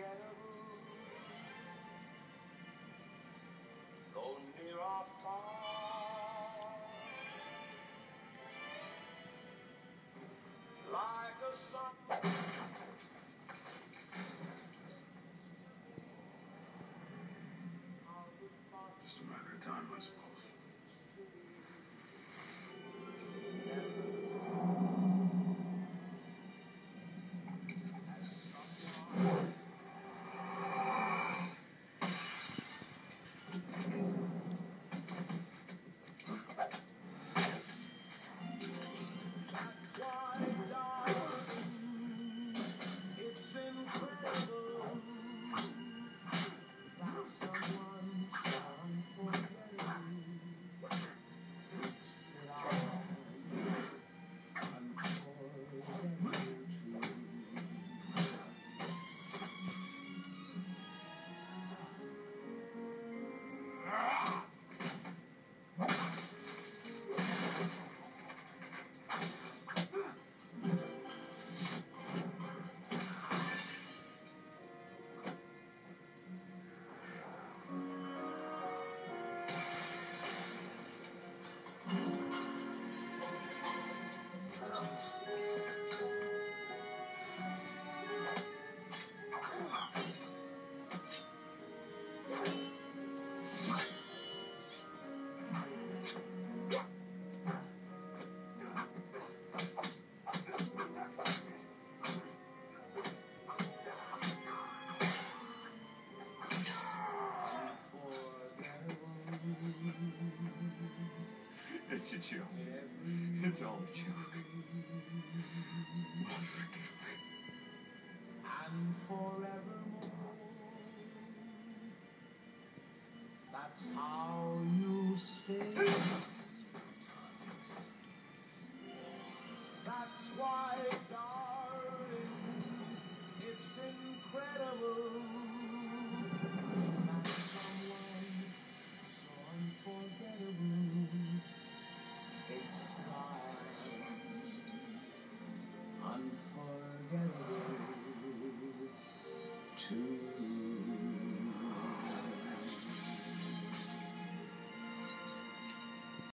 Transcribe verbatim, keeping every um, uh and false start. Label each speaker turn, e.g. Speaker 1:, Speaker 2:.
Speaker 1: unforgettable, though near or far, like a sun.
Speaker 2: Just a matter of time, I suppose.
Speaker 3: It's a joke. It's all a joke.
Speaker 1: And forevermore, that's how you stay. That's why